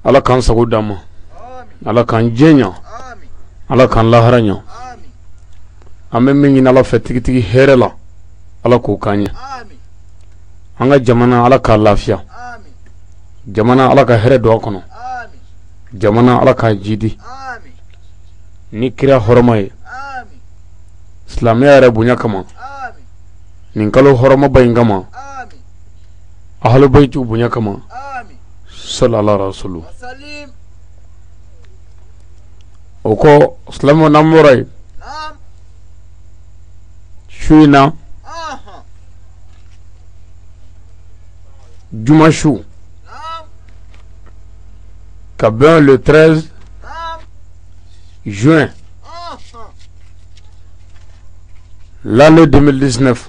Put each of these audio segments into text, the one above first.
ala kan sago dama ala kan jenya ala kan laharanya ame min ala fetigi herela ala ko kanya anga jamana ala ka lafiya jamana ala ka here do kono jamana ala ka jidi ni kira hormay islamiya rabunya kama nin kalo horma bayingama ahlu baytu bunya kama sallallahu alaihi wasallam oko islamu namurai shuina Jumashu Kabin le 13 juin l'année 2019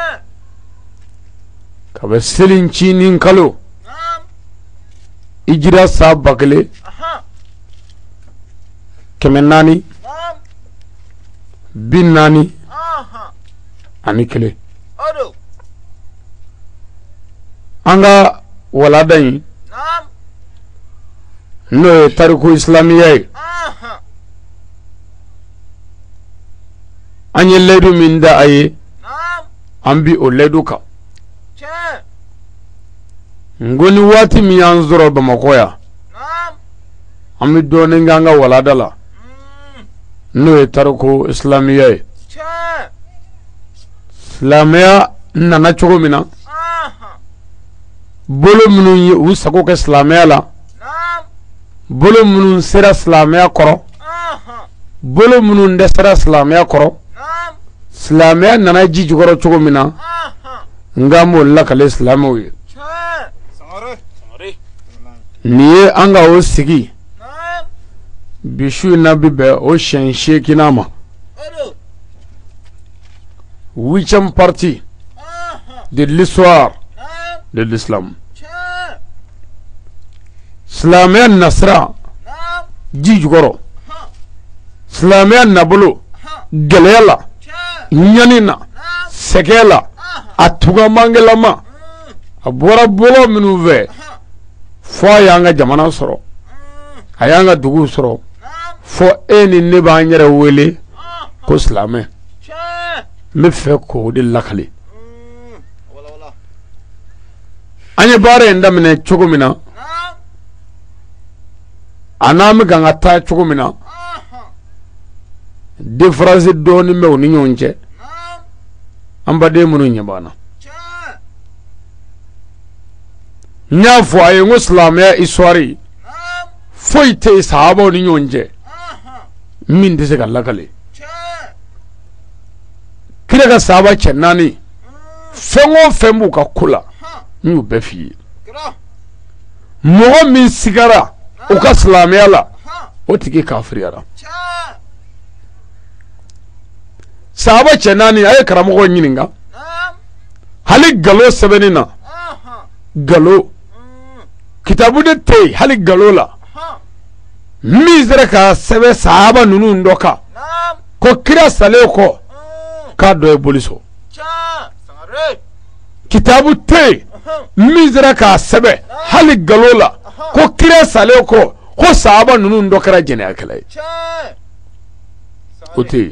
Kabe Selin Chinin Kalo Ijira Sa Bakele Kemenani Binani Anikele Anga Waladani No Tariku Islamiye Anye ledu minda aye Ambi o leduka Ngoni wati miyanzuro Bamakoya Ambi doni nganga waladala No Tariku Islamiye Islamia Nana chogomina Bolo munu usako ke Islamia la Bolo munu sera Islamia koro Bolo munu ndesera Islamia koro Islamia nana jijugoro chogomina Ngamo lakale Islamoye Niye anga o sigi Bishu nabibe o shenshie kinama 8e partie de l'histoire de l'islam. Islamia nasra jijugoro Islamia nabulu gelela nyanina sekela atuga mangelama abora bolo minuve fo yanga jamana soro ayanga dugu soro fo eni ne ba nyere wele ko Islamia me fe ko de lakale anye bare ndamne chogomina anam ganga ta chogomina de phrase doni mew ni nyonje ambade munu nyabana nyafo aye Islamia iswari foite sahaba ni nyonje min de se galakale kira sahaba chenani fengo fembu ka kula ñu befi mo min sigara o ka Islamia la o tiki kafiriyara sahaba chenani ay karamo ko nyininga hali galo sebenina galo kitabu de te hali galo la mizere ka sebe sahaba nunu ndoka ko kira sale ko ka do e boliso kitabu te mizere ka sebe hali galo la ko kira sale ko sahaba nunu ndokara jene akala ote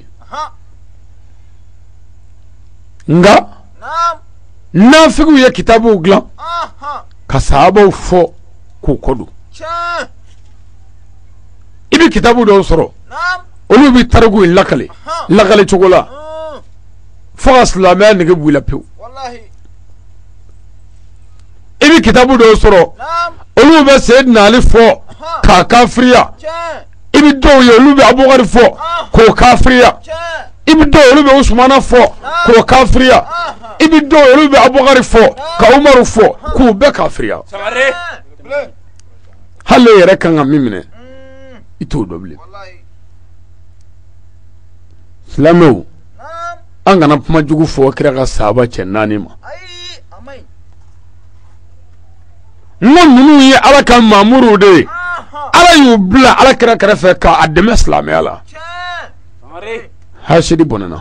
nga na figu ya kitabu glan ka sahaba fo ku kodu ibi kitabu do soro olu bi targu lakale chogola fo Islamia ne gebula pe wallahi ibi kitabu do soro olu be Sayyidina Ali fo ka kafriya ibi do olu be Abubakar fo ko kafriya ibi do olu be Usman fo ko kafriya ibi do olu be Abubakar fo ka Umar fo ko be kafriya halle yere kan mimine ito doble wallahi Islamu an gana kuma jugu fo kira ka sahaba cennani ma nunu yi ala kan mamuru de ala yu bla ala kira karafe ka ademe Islamia la hashidi bonana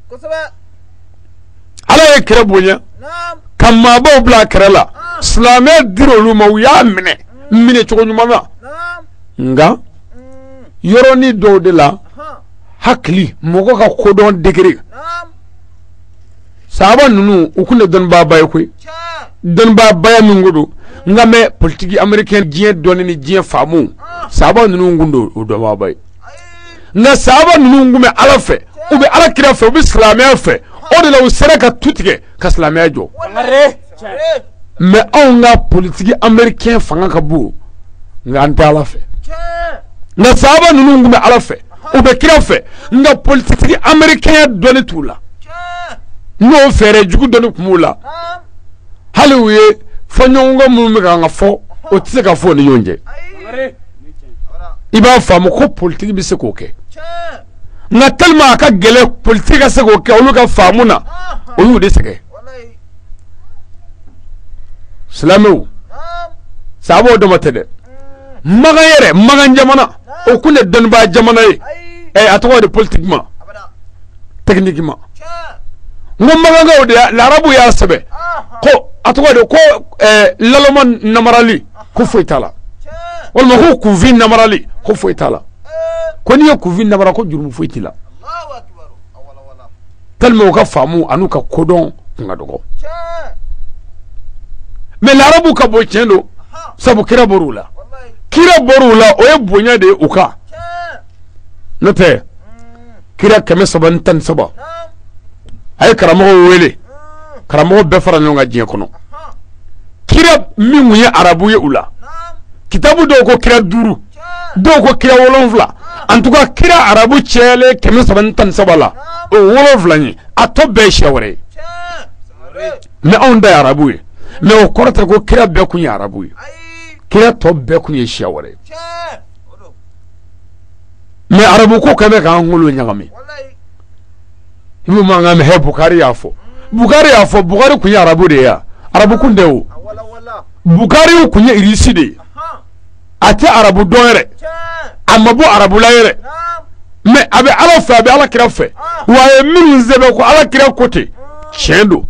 ala ye kira bonya kan mabo bla kira la Islamia diro lu ma ya mine chogo nyuma nga yoroni do de la hakli mogo ka kodon degre sahaba nunu ukune don baba yakwe don baba ya mungudo ngame politique américain dien donini dien famu sahaba nunu ngundo do baba na sahaba nunu ngume ala fe ube ala kira fe ube islamia fe o de la usere ka tutige ka islamia jo mais on a politique américain fanga ka bu nga anta ala fe na sahaba nunu ngume ala fe ube kira fe nga politique américain doni tula no fere jugu doni kumula hali uye fanyonga mume ka nga fo o tise ka fo ni yonje iba famu ko politique bi se ko ke nga talma ka gele politique se ko ke olu ka famu na olu de se ke salamu sabo do matede maga yere maga jamana o kune don ba jamana e atwa de politiquement techniquement ngom maga ngaw de l'arabu ya sabe ko atwa de ko lalomon namarali ko foitala wal ma ko kuvin namarali ko foitala ko ni ko kuvin namara ko jurum foitila Allahu akbar awala wala talmo ka famu anuka kodon ngadogo mais l'arabu ka bo tiendo sabu kira borula o e bonya de uka note kira kame sabantan saba ay karamo wele karamo be fara nyonga jien kono kira mingu ye arabu ye ula kitabu do ko kira duru do ko kira wolonvla en tout cas kira arabu chele kame sabantan saba la o wolonvla ni ato be shawre mais on da arabu ye mais o korata ko kira be kunya arabu ye kira to be kunya shawre mais arabu ko kame ka ngolo nyagame ibu manga me he Bukhari yafo Bukhari kunya arabu de ya arabu kunde o Bukhari kunya irisi de ate arabu donere amabu arabu layere mais abe ala fa abe ala kira fe wa min zebe ko ala kira kote chendo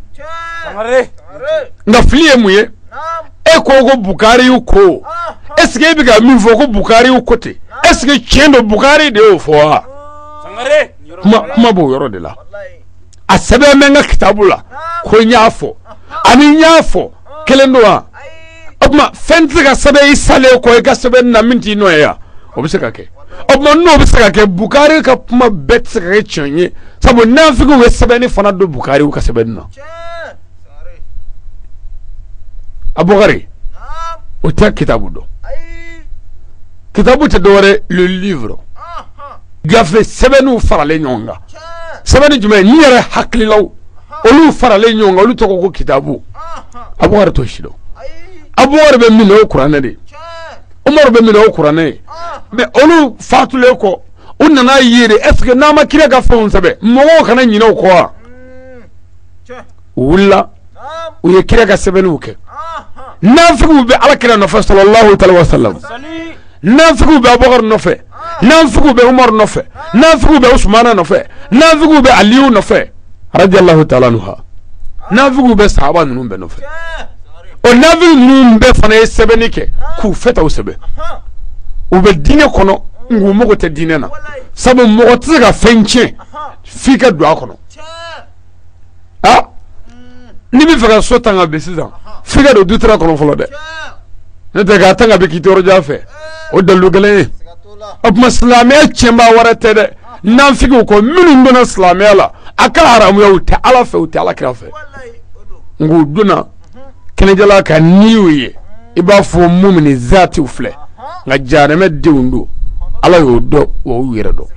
nga fliye muye e ko go Bukhari ko est-ce que bi ga min fo ko Bukhari kote est-ce que chendo Bukhari de o fo ma bo yoro de la asabe menga kitabula ko nyafo ani nyafo kelendwa obma fenti ga sabe isale ko ga sabe na minti no ya obiseka ke obma no obiseka ke Bukhari ka puma bet ka chenye sabo na figu we sabe ni fana do Bukhari ka sabe na abogari o ta kitabu do kitabu te dore le livre gafe sebenu farale nyonga sebenu jume ni yere hakli law olu farale nyonga olu to ko kitabu abogari to shido abogari be mino qur'an de umar be mino qur'an be olu fatule ko unna yire est-ce que nama kire ga fon sabe mo kana nyino ko wala o ye kire ga sebenu ke nafigu be alakira no fa sallallahu alaihi wasallam nafigu be abogari no fe nafigu be umar no fe nafigu be usman no fe nafigu be aliyu no fe radiyallahu ta'ala anha nafigu be sahaba nunu be no fe o nafigu nunu be fana sebenike ku feta usebe o be dine kono ngu mogo te dine na sabu mogo tiga fenche fika do akono ah ni bi faka sotanga be sizan fika do dutra kono folo de ne te ga tanga be kitoro jafe o dalu gele ab muslimé chemba warate de nan figu ko minu dona islamé la aka haramu yaw ta ala fe ta ala krafe ngu duna kene jala ka niwiye iba fo mumini zati ufle nga jarame diwndo ala yo do wo wire do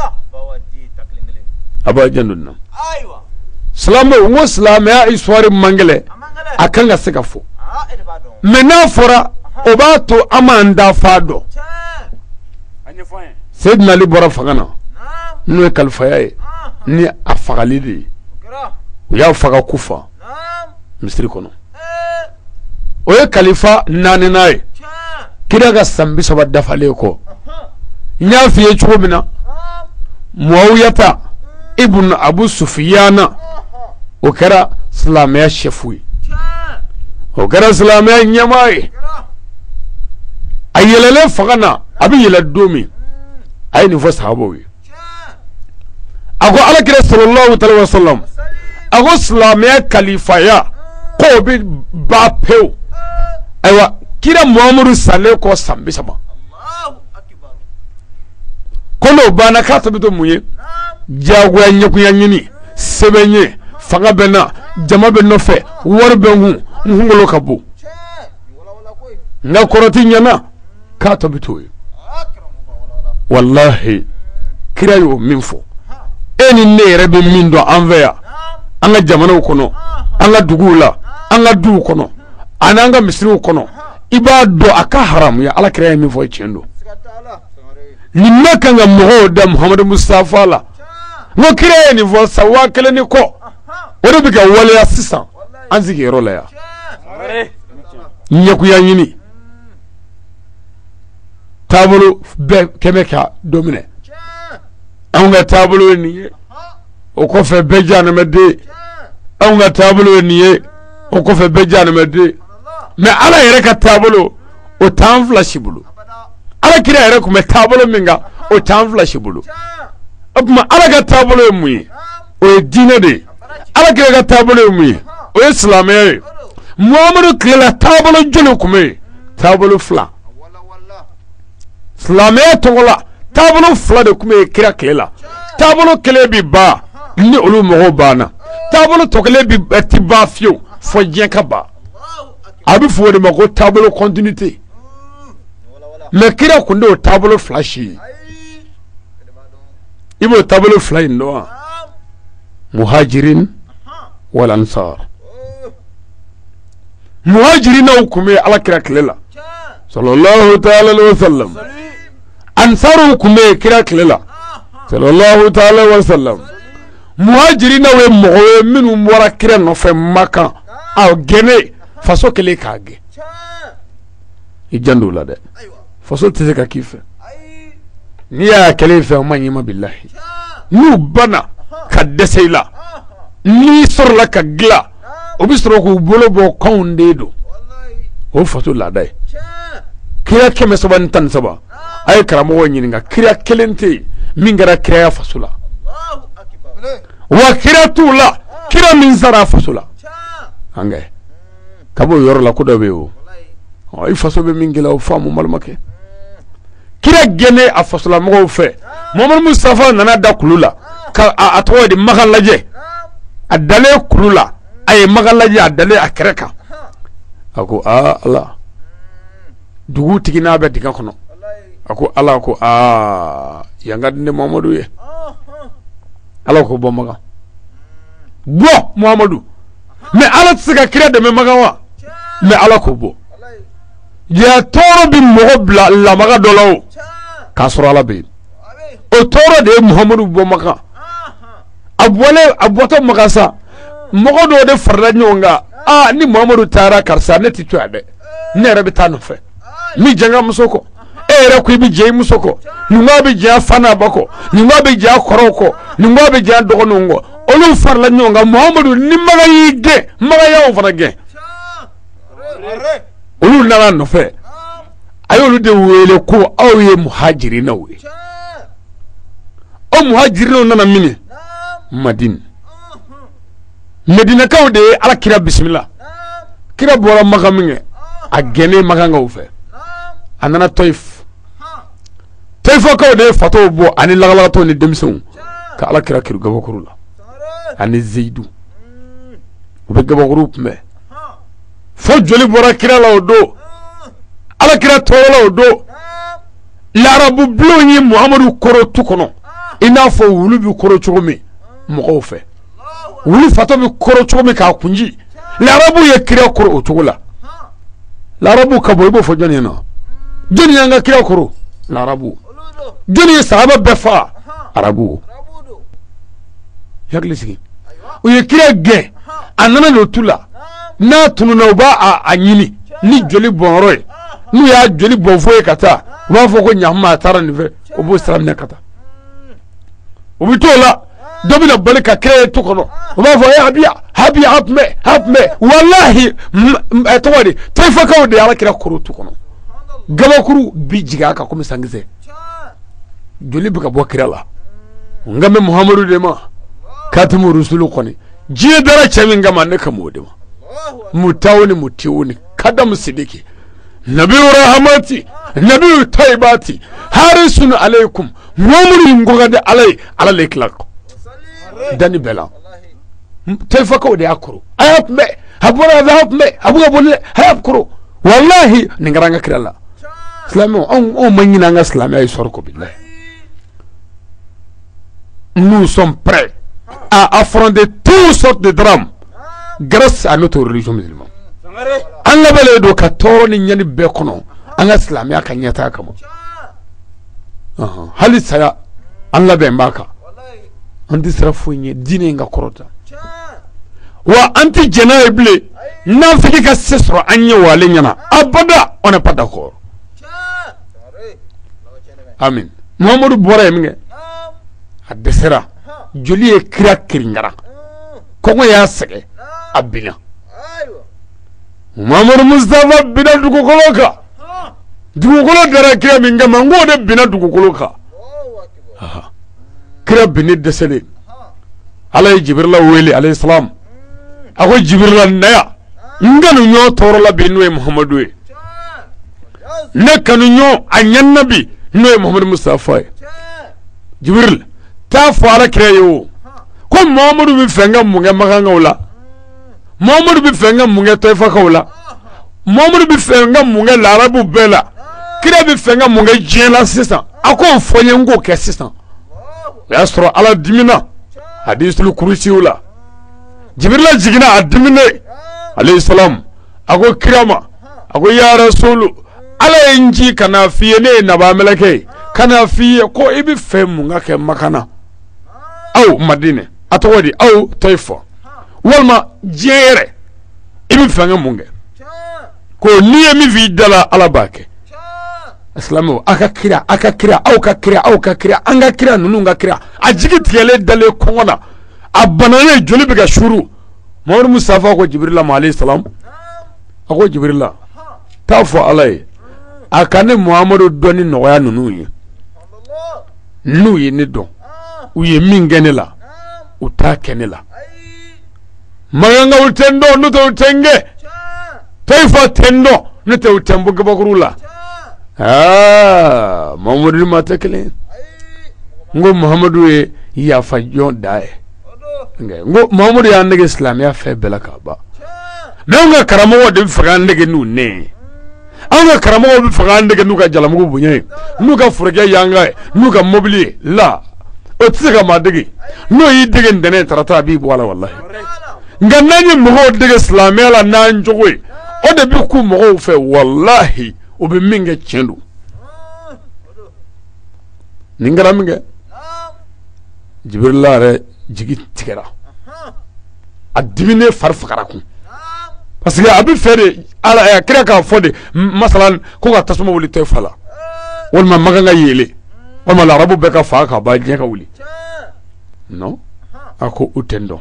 aba janduna aywa salamo ngo islamé ay soirée mangale akanga sekafo mena fora obato amanda fado Sayyidina Ali bora fagana no kalfaye ni afagalidi ya faga kufa misri kono o khalifa naninaye kida ga sambi soba dafale ko nya fiye chobina Muawiyata ibn Abu Sufyana o kara salamiya shefui o kara salamiya nyamai ayelele fagana abi yela domi ay ni fo sahabo yi ako alakira sallallahu alaihi wasallam ako islamiyya kalifaya ko bi ba pew aywa kira muhammadu sallallahu ko sambi sama kono bana ka to bito muye jago nyakuya nyini sebenye fanga bena jama be no fe wor be hu ngolo kabo na koroti nyana ka to bito wallahi kira yo minfo eni nere be mindo anveya anga jamana kono anga dugula anga du kono ananga misri kono ibado aka haram ya ala kira minfo chendo limma kanga moho da muhammad mustafa la no kira ni vo sawa kele ni ko wori biga wala ya sisan anzigi rola ya nyaku ya nyini tabulu be kemeka domine anga tabulu ni o ko fe bejana mede anga tabulu ni o ko fe bejana mede me ala yere ka tabulu o tan flashibulu ala kira yere ko me tabulu minga o tan flashibulu abma ala ga tabulu muyi o dine de ala kira ga tabulu muyi o islamé muhammadu kila tabulu julu kume tabulu fla islamé togola tabulu fla de kume kira kila tabulu kele bi ba ni olu mogo bana tabulu tokele bi tiba fio fo jenka ba abi fo de mako tabulu continuité mais kira kundo tabulu flashi ibo tabulu fly ndo muhajirin wal ansar muhajirin hukume ala kira klela sallallahu ta'ala alaihi wasallam ansaru hukume kira klela sallallahu ta'ala alaihi wasallam muhajirin we mowe minu mora kira no fe maka aw gene faso kele kage ijandu la de faso tese ka kife ni ya kele fe manyima billahi nu bana ka deseila ni sorla ka gla obisro ko bolo bo konde do o fato la dai kira keme soban tan saba ay karamo woni nga kira kelente mingara kira fasula wa kira tula kira min zara fasula angay kabo yor la ko do be o ay faso be mingila o famu malmake kira gene a fasula mo fe Muhammad Mustafa nana da kulula ka atwa di magalaje adale kulula ay magalaje adale akreka ako Allah dugu tigina be diga kono ako Allah ko yanga ne Muhammadu ye Allah ko bo maga bo Muhammadu me Allah tsika kira de me magawa me Allah ko bo ya toro bi mo bla la maga dolaw kasura la be o toro de Muhammadu bo maga abwata magasa mogo do de farla nyonga ni Muhammadu tara karsa ne titu ade ne rabi tanu fe mi janga musoko ere ku bi je musoko ni ngabe je fana bako ni ngabe je koroko ni ngabe je dogonongo olu farla nyonga Muhammadu ni maga yige maga yawo fana ge olu nana no fe ayolu de wele ko awye muhajirina we o muhajirina nana mini Medina kawde ala kira bismillah kira bora magaminge a gene maganga ufe anana toif kawde fato bo ani lagala to ni demson ka ala kira kiru gabakurula ani zeidu ube gabakuru me fo joli bora kira la odo ala kira to la odo l'arabu bloni muhammadu koro tukono ina fo wulubi koro chogome mo fe wuli fato bi koro chogome ka kunji l'arabu ye kira koro otogola l'arabu ka boybo fo joni na joni yanga kira koro l'arabu joni sahaba befa arabu yaglisi o ye kira ge anana no tula na tunu na ba anyini ni joli bonro nu ya joli bonfo e kata ba fo ko nyamma tara ni fe o bo sram ne kata o bitola dobina balika kire to kono o ba fo ya habia hapme wallahi etwadi taifa kawde ala kira koro to kono gabakuru bi jiga ka comme sangise joli bi ka bo kira la ngame muhammadu de ma katimu rusulu koni jiye dara chami ngama ne kamo de ma mutawni mutiwni kadam sidiki nabiyu rahmati nabiyu taibati harisun alaikum muhammadu ngogade alal iklaq dani bela tayfa ko de akuru ayap me habura dhahab me abuga bolle hayap kuro wallahi ningaranga kirala islamo on manyina nga islam ay sorko billahi. Nous sommes prêts à affronter toutes sortes de drames grâce à notre religion musulmane. Anga bele do ka toni nyani be kono anga islam ya kanyata kamo hali saya anga be mbaka andi srafu nye dine nga korota wa anti janaible nafiki ka sesro anye wale nyana abada on n'est pas d'accord. Amin. Muhammadu bora minge adesera joli e kira kiringara kongo ya sege abina Muhammadu Mustafa bina dugukoloka dugukolo dara kira minga mango de bina dugukoloka kira bini desele alay jibrila weli alayhi salam ako jibrila naya nganu nyo torola binwe Muhammadu ne kanu nyo anyannabi noye Muhammadu Mustafa jibril ta fara kreyo ko Muhammadu bi fenga munga maganga wala Muhammadu bi fenga munga taifa kawla Muhammadu bi fenga munga larabu bela kira bi fenga munga jela sisan ako fonye ngo ke sisan ya sura ala dimina hadisul kursi wala jibril jigina adimine alayhi salam ako kirama ako ya rasulu ala inji kana fiye ne na ba meleke kana fiye ko ibi femu ngake makana au madine atawadi au taifa walma jere ibi fanga munge ko niye mi vidala ala bake islamu akakira au kakira anga kira nunu ngakira ajigi tiyele dale kongona abanane joli biga shuru Muhammad Mustafa ko Jibril alayhi salam ako Jibril tafo alay akane Muhammadu doni noya nunu yi ni don uye mingene la uta kenela maganga utendo nuto utenge taifa tendo nuto utembu gabakurula Muhammadu matakele ngo Muhammadu ya fajon dae ngo Muhammadu ya ndege islam ya fe belaka ba nanga karamo wode faga ndege nu ne anga karamo bi faga ndege nuka jalamugo bunye nuka furege yanga nuka mobili la otsiga madege no yi dege ndene tarata bi wala wallahi nganani mo dege islamela nan jogwe o de bi ku mo fe wallahi o be minge chendu ningara minge jibril re jigi tigera adimine farfakara ku parce que abi fere ala kira ka fode masalan ko ka tasuma wuli tay fala wal ma maganga yele wal ma arabu be ka fa ka ba je ka wuli no ako utendo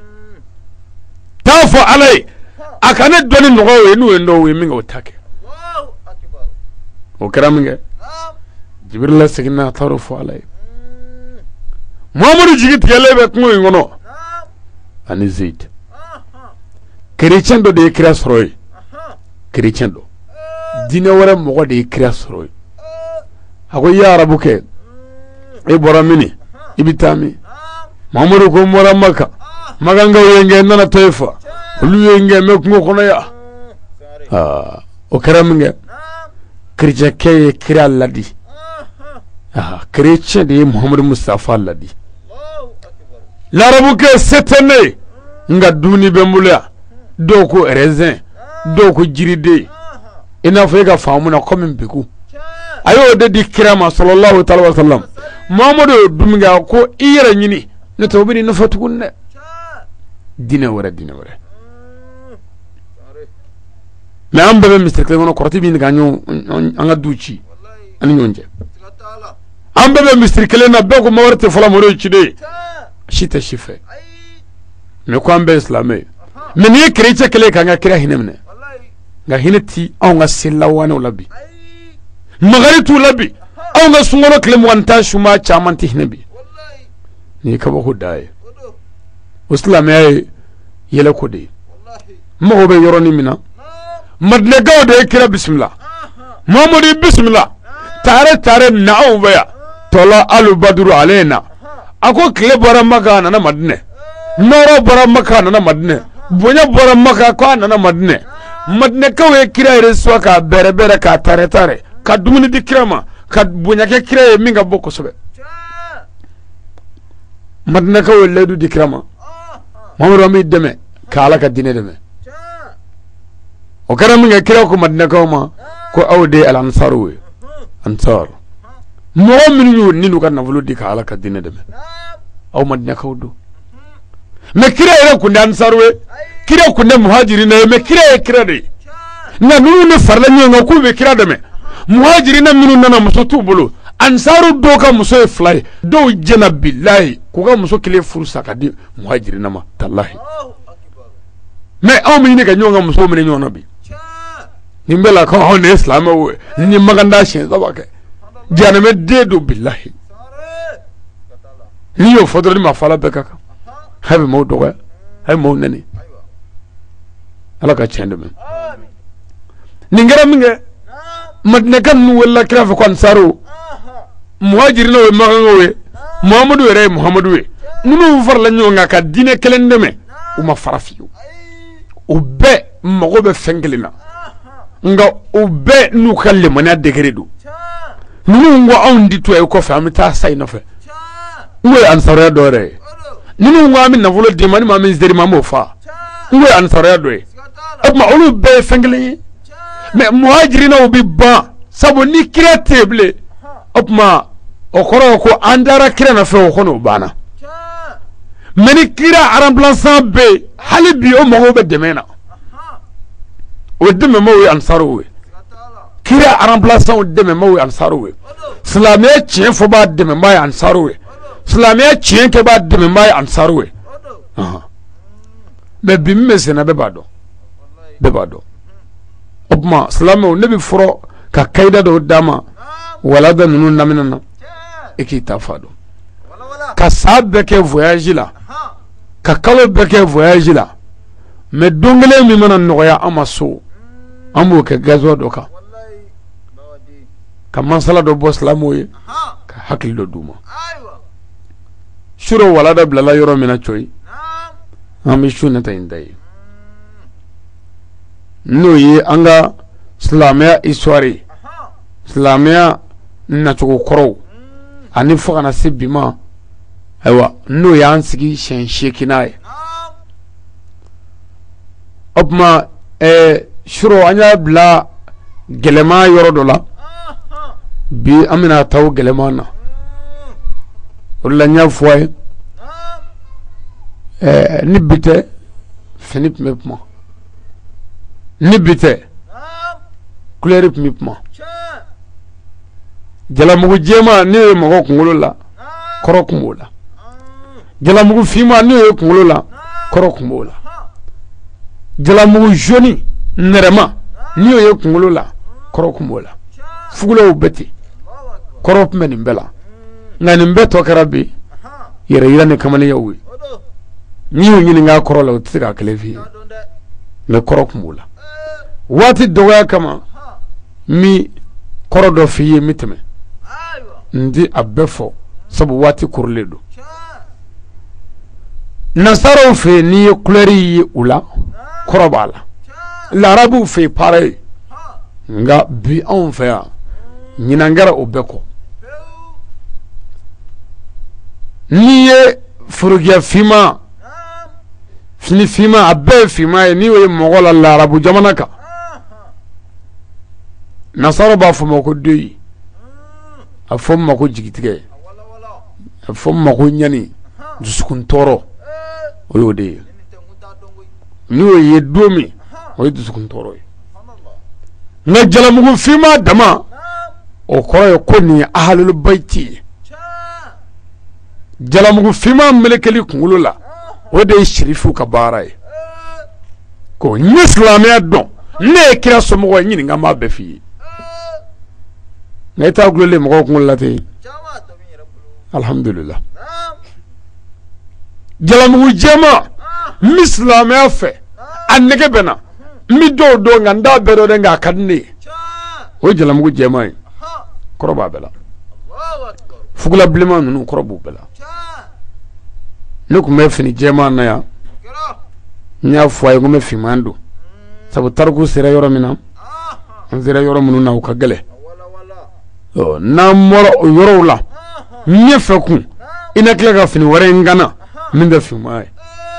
tafo alai akane doni no we nu endo we minga otake Allahu akbar o karaminge jibril sigina tarufu alai Muhammadu jigi tigele be ko ngono ani zaid chrétien do de kira soroy chrétien do dina wara mo de kira soroy ako ya arabuke e boramini ibitami Muhammadu ko mora maka maganga wenge nana taifa lu wenge me ko kono ya o karaminge chrétien ke kira ladi chrétien de Muhammadu Mustafa ladi l'arabuke setene nga duni bembula doko raisin doko jiride ina fa ga famuna comme mbiku ayo de dikrama sallallahu alaihi wasallam Muhammadu duminga ko iyara nyini ne tawbini no fatukunne dina wara mais ambe Mr. Clement korti bin ganyo anga duci ani nyonje ambe Mr. Clement be ko mawarte fala mo chide shita shife me ko ambe islamé mais ni chrétien kele kanga kira hinemne nga hinati on nga silla wana labi magari tu labi aw nga sungoro kile mwanta shuma chaman tihnabi ni kaba ko dai islam ya yela ko de mo be yoroni mina madle gaw de kira bismillah mamudi bismillah tare na'u baya tola alu badru alaina ako kile bara maka na madne noro bara maka na madne bonya bara maka ko na madne madne kawe kira reswa ka bere ka tare ka dumuni di kirama ka bonya ke kira minga boko sobe madne kawe ledu di kirama mamro mi deme kala ka dine deme o kara minga kira ko madne kawe ma ko awde al ansaru ansar mo min yu ninu kan navulu di kala ka dine deme aw madne kawdu me kira ere kunde ansarwe kira kunde muhajirina me kira de na nunu ne farla nyanga ku be kira deme muhajirina minu nana muso tubulu ansaru do ka muso e fly do jena billahi ko ga muso kile fursa ka di muhajirina ma tallahi me aw mi ne ka nyonga muso mi nyona bi nimbela ko on islam we ni maganda shin zabake jana me dedo billahi ni yo fodori ma fala be kaka habe mo doga hay mo nani ala ka chende men ningara minge madne kan nu wala kira fa kon saro muhajirina we magango we muhammadu we nunu farla nyonga ka dine kelendeme uma farafiyo ubbe mago be fengelina nga ubbe nu kalle mana degredu nunu ngo on ditu e ko fa mi ta say no fe we ansaro dore nunu ngo amin na volo de mani ma min zderi ma mo fa we ansaro dore ma ulu be fengeli me muhajirina ubi ba sabo ni creative opma okoro ko andara kira na fe okono bana meni kira aramblansan be halibi o mo be demena o deme mo we ansaru we kira aramblansan o deme mo we ansaru we islamiyya chien fo ba deme mai ansaru we islamiyya chien ke ba deme mai ansaru we be bimme sena be bado opma islamu nabi furo ka kaida do dama wala da nunu naminana ekita fado ka sabbe ke voyage la ka kalo be ke voyage la me dongale mi mana noya amaso amu ke gazo do ka masala do bo islamu ye ka hakil do duma shuro wala da blala yoro mina choy ami shuna ta indai no ye anga islamia histoire islamia na chugo koro ani foka na sibima aywa no ya ansigi shen shekinaye opma shuro anya bla gelema yoro dola bi amina taw gelema na wala nya foy nibite fenip mepma nibite couleur mipma jala mugu jema ni mo kungolo la koro kumola jala mugu fima ni kungolo la koro kumola jala mugu joni nerema ni yo kungolo la koro kumola fugulo beti koro meni mbela ngani mbeto karabi yere ne kamali yawi ni yo nyini nga koro la utsira kalevi me koro kumola wati doga kama mi koro do fiye miteme ndi abefo sabu wati kurledo nasaro fe ni couleur ula korobala l'arabu fe pareil nga bi on fe nyinangara obeko niye furugia fima fini fima abe fima ni we mogola l'arabu jamanaka nasaro ba fo mako deyi afom mako jigitige afom mako nyani dusukun toro oyode niwe ye domi oy dusukun toro na jalamugo fima dama o koro ko ni ahlul bayti jalamugo fima melekeli kungulula ode shirifu ka baray ko ni islamiya don ne kira somo nyini ngama be fi ngeta glole mo ko lati alhamdulillah jalamu jema mislam afa annege bena mi do nganda bedo de nga kadni o jalamu jema koroba bela fugula blema nunu korobu bela nuku me fini jema na ya nya fo ay ngume fimando sabu tarku sira yoro mina anzira yoro munu na ukagale na moro yoro la nyefeku ina klega fini wore ngana minda fimai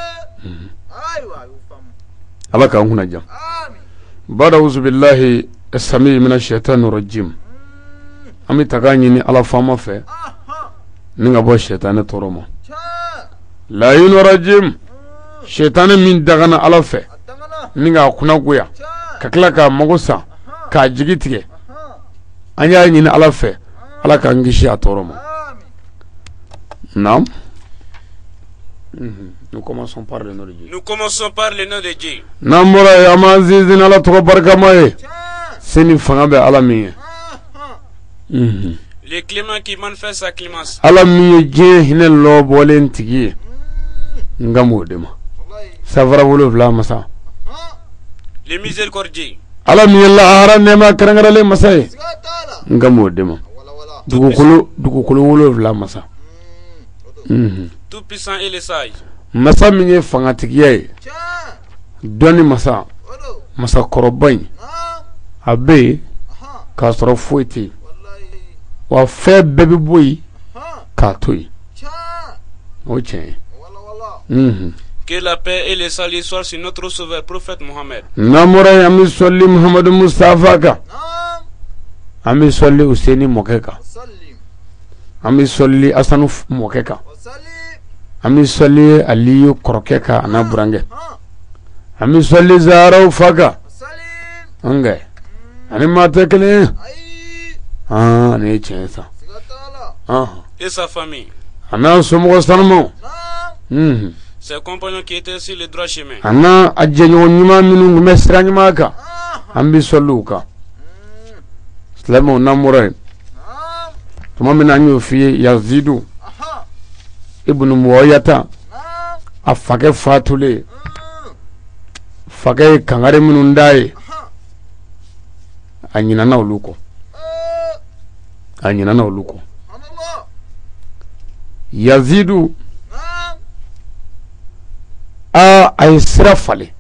abaka huna jam bada uzu billahi as-sami min ash-shaytanir rajim ami tagani ni ala fama fe ninga bo shaytan toromo la yun rajim shaytan min dagana ala fe ninga kuna goya kakla ka magosa ka jigitige anya ni ala fe ala ka ngishi atoromo nam nous commençons par le nom de Dieu. Nous commençons par le nom de Dieu. Namora yamazizina la to barkamaye. Seni fangabe alamiye. Le clément qui manifeste sa clémence. Alamiye je hinel lo bolen tigi. Ngamodema. Savara wolo vla masa. Le miséricordieux. Alamiye la hara nema karangale masay. Ngamodema. Dugukulu wolo vla masa. Tout puissant et le sage. Masa minye fangatigiye. Doni masa. Masa korobain. Abe ka soro foiti. Wa fe bebe boy ka toy. Oche. Que la paix et le salut soient sur notre sauveur prophète Mohammed. Namora yami solli Muhammad Mustafa ka. Ami solli Usaini Mokeka. Ami solli Asanu Mokeka. Ami solli Aliyu Korokeka ana burange. Ami solli Zara Faka. Angai. Ani mate kele. Ne chensa. Et sa famille. Ana somo sanmo. Ses compagnons qui étaient sur le droit chemin. Ana ajenyo nyima minu mesra nyima ka. Ambi soluka. Slemo namure. Tuma mina nyo fi Yazidu. Ibn Muawiyata. Afake fatule. Fake kangare minu ndai. Anyina na uluko. Anyina na uluko. Yazidu ay sira fale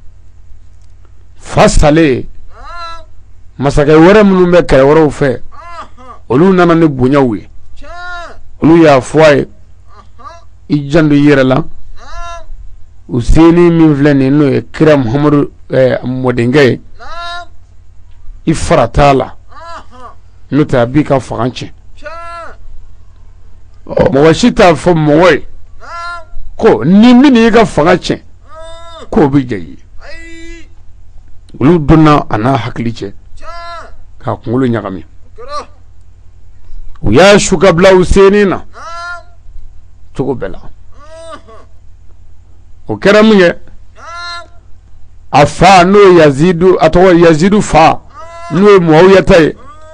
fasale masaka wara munu be kare wara fe olu nana ne bunya wi olu ya foye ijandu yirala useni min vlene no e kira muhammadu modenge ifaratala nuta bi ka faranche mo washita fo mowe ko ni mini ka faranche ko bi jayi ulu donna ana haklice ka kungulu nyagami uya shuka bla usenina tuko bela o keramuye afa no Yazidu ato Yazidu fa no Muawiyata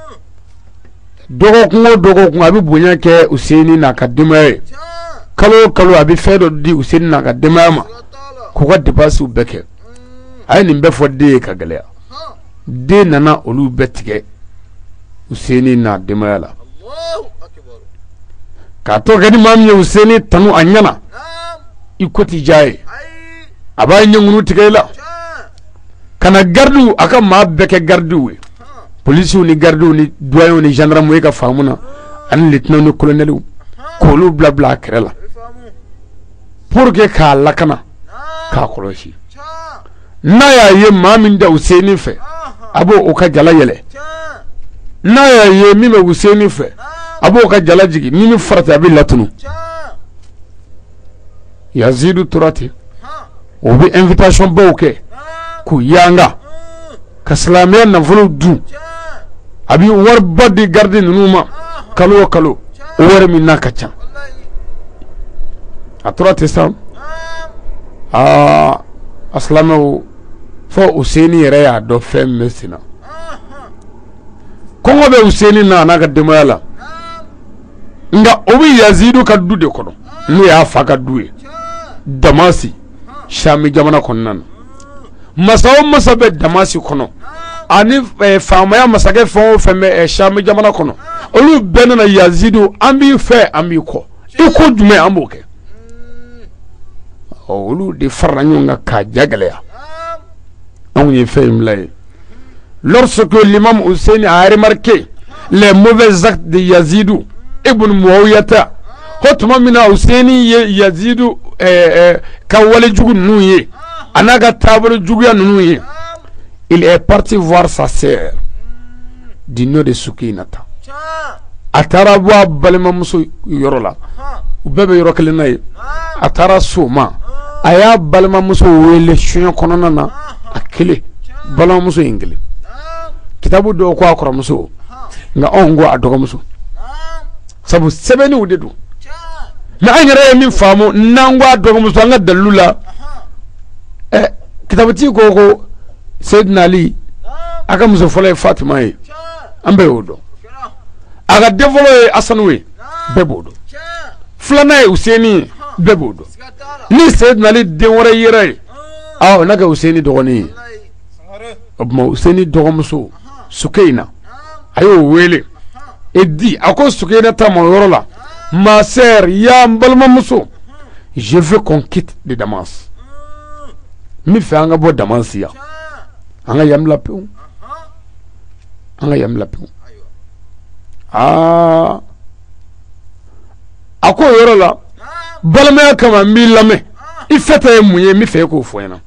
dogo kungo abi bunya ke useni na kadima kalo abi fedo di useni na kadima ma ko ga depasu beke ay ni be fo de ka gele de nana olu betige useni na dima la Allahu akbar ka to gadi mamye useni tanu anyana ikoti jaye aba nyangunu tigela kana gardu aka ma beke gardu we police ni gardu ni doyen ni gendarme ka famuna an lieutenant ni colonel ko lu bla bla krela pour que ka lakana ka koloshi na ya ye mamin da Useni fe abo o ka jala yele na ya ye mi me Useni fe abo o ka jala jigi mi mi farata bi latunu Yazidu turati o bi invitation bawke ku yanga ka salamiya na vulu du abi war body garde numa kalo war mi nakacha aturati sam aslamo fo Useni yere ya do fem mesina kongo be Useni na ka demoya la nga obi Yazidu ka du de kono no ya fa ka duwe Damasi Shami jamana konnan masawo masabe Damasi kono ani famaya masake fon feme Shami jamana kono olu benna Yazidu ambi fe ambi ko iko dume amboke olu de faranyonga ka jagaleya on y fait imlaye. Lorsque l'imam Hussein a remarqué les mauvais actes de Yazidou ibn Muawiyata hotma mina Husseini Yazidou kawale jugu nuye anaga tabalo jugu ya nuye il est parti voir sa sœur du nom de Sukinata atara bwa balima muso yorola ubebe yorokele nay atara suma aya balima muso wele shunyo konona na akile balima muso ingile kitabu do ko akora muso nga ongo adoga muso sabu sebeni udedu na anyere min famu nango adoga muso nga dalula kitabu ti ko Sayyidina Ali aka muso fola Fatima yi ambe odo aga devolo Asanwe bebodo flana Husseini bebodo ni Sayyidina Ali de wora yire naga Husseini dogoni obma Husseini dogomuso Sukaina ayo wele edi ako Sukaina ta moyorola ma sœur ya mbalma muso je veux qu'on quitte de Damas mi fa anga bo Damas ya anga yamla pe ako yorola balma kama mi lame ifete muye mi fe ko foyena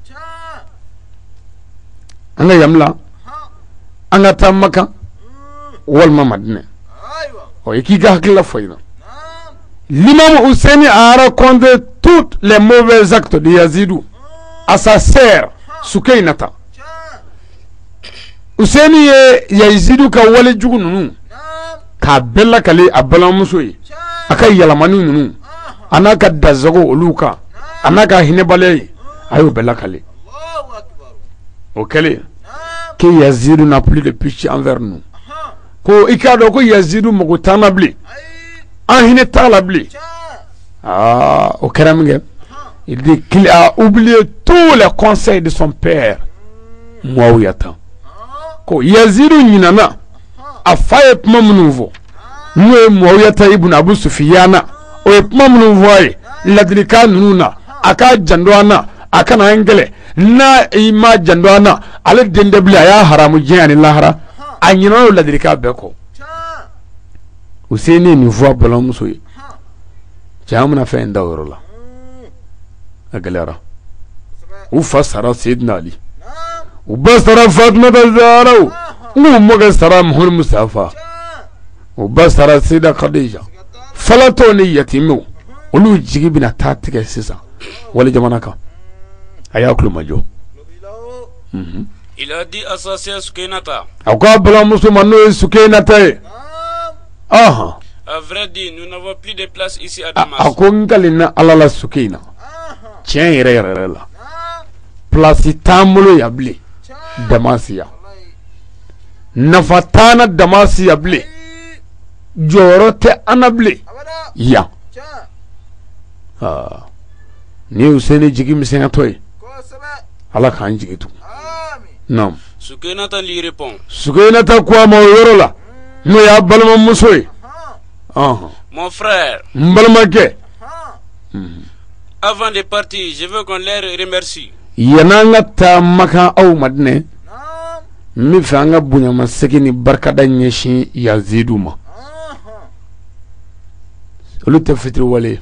anga yamla anga tamaka wal mamadne o ikiga hakla foyena l'imam Hussein a raconté tous les mauvais actes de Yazidou à sa sœur Sukainata Husseini Yazidou ka wale jugu nunu ka bella kale abala musoyi aka yalamani nunu anaka dazago oluka anaka hinebale ayo bella kale okale que Yazidou n'a plus de pitié envers nous ko ikado ko Yazidou mogo tanabli an hine talabli au karamge il dit qu'il a oublié tous les conseils de son père Muawiyata ko Yazidou nyinana afaye pma nouveau nous Muawiyata ibn Abu Sufyana o pma nouveau ladrika nuna aka jandwana aka na engele na ima jandwana ale dendebli ya haramu jani lahara anyina ladrika beko Husseini ni voix blanc soyi jamuna fa enda worola agalera ufasara Sayyidina Ali وبصر فاطمة الزهراء ومغسر محمد مصطفى وبصر سيدة خديجة فلا توني يتيمو ولو جيجي بنا تاتك سيسا ولا جماناكا أياكلو مجو Il a dit à sa sœur Sukainata. Akabla musulmano Sukainata. Aha. À vrai dire, nous n'avons plus de place ici à Damas. Akongalina alala Sukaina. Tiens irela. Place tamulo yabli. Damasia nafatana Damasia ble jorote anable ya ni Husseini jigi misena toy ala kan jigi tu nam Sukainata lui répond Sukainata kwa ma yorola no ya balma musoy mon frère balma ke avant de partir je veux qu'on les remercie yananga ta maka au madne mi fanga bunya masakini barkada nyeshi Yazidou ma olu te fitri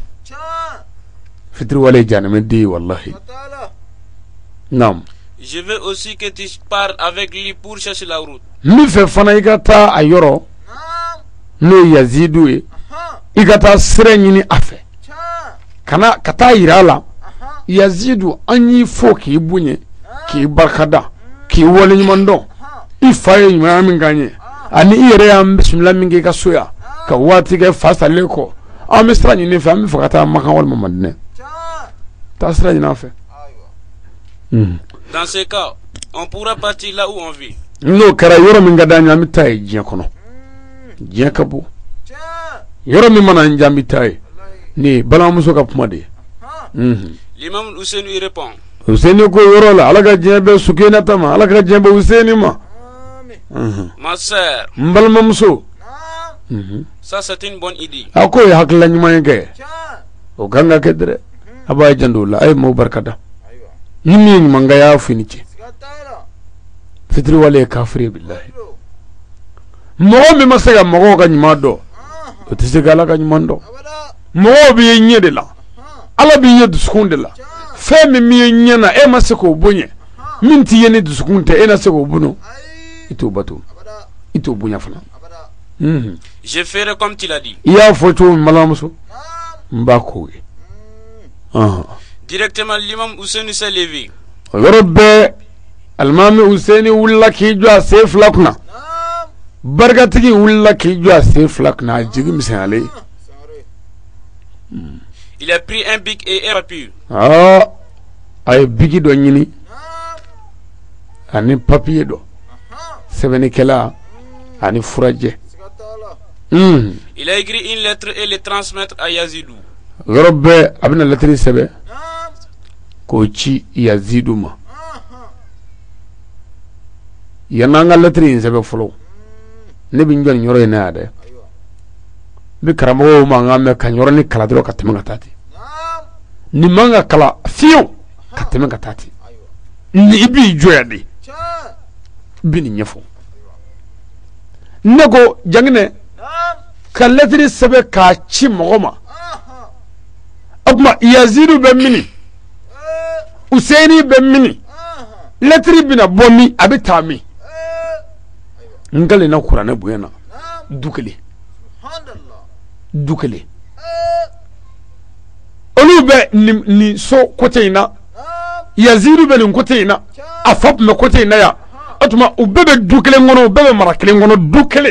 wale janame di wallahi nam je veux aussi que tu parles avec lui pour chercher la route mi fe fana igata ayoro no Yazidou igata siranyini afe kana kata irala Yazidou anyi fo ki bunye ki barkada ki wole nyimando ifaye nyima minganye ani ire am bismillah mingi ka soya ka wati ke fasa leko amisra nyini fa mi fakata makan wal mamadne tasra nyina fe dans ce cas on pourra partir là où on vit no kara yoro minga danya mi tay jien kono diɲɛ ka bon yɔrɔ min mana n jambi ta ye ni balimamuso ka kuma de ye. L'imam Hussein lui répond. Hussein ko yɔrɔ la ala ka diɲɛ bɛ Sukainata ma ala ka diɲɛ bɛ Hussein ma. Ma sœur. N balimamuso. Ça c'est une bonne idée. A ko ye hakilila ɲuman ye kɛ o kan ka kɛ dɛ a b'a janto o la a ye maaw barikada ni min ye ɲuman kɛ a y'a fini cɛ fitiriwale ye kafiri ye bilahi mɔgɔ min ma se ka mɔgɔw ka ɲuman dɔn o tɛ se ka ala ka ɲuman dɔn mɔgɔw b'i ye ɲɛ de la ala b'i ye dusukun de la fɛn min ye ɲɛ na e ma se k'o bonya min t'i ye ni dusukun tɛ e na se k'o bunu i t'o bato i t'o bonya fana. Je ferai comme tu l'as dit. I y'a fɔ cogo min balimamuso n b'a k'o ye. Directement l'imam Hussein s'est levé. O yɔrɔ bɛɛ alimami Hussein wulila k'i jɔ a sen fila kunna barikatigi wulila k'i jɔ a sen fila kunna a jigi misɛnyalen. Il a pris un bic et un papier. A ye biki dɔ ɲini ani papiye dɔ sɛbɛnnikɛla ani furajɛ. Il a écrit une lettre et le transmettre à Yazidou. Yɔrɔ bɛɛ a bɛna lettre sɛbɛn k'o ci Yazidu ma. Yan'an ka lettre in sɛbɛn fɔlɔ ne bɛ n jɔ nin yɔrɔ in na yan dɛ n bɛ karamɔgɔw mankan mɛn ka yɔrɔ ni kala dɔrɔn ka tɛmɛ ka taa ten nin man ka kala fiyewu ka tɛmɛ ka taa ten ni i b'i jɔ yan de i bɛ nin ɲɛfɔ ne ko Janginɛ ka lettre sɛbɛn k'a ci mɔgɔ ma o tuma Yazidu bɛ mini Hussein bɛ mini lettre bɛna bɔ min a bɛ taa min n kɛlen na kuranɛ bonya na du kelen olu bɛ nin so côté in na Yazidu bɛ nin côté in na a fa tun bɛ côté in na yan o tuma u bɛɛ bɛ du kelen kɔnɔ u bɛɛ bɛ mara kelen kɔnɔ du kelen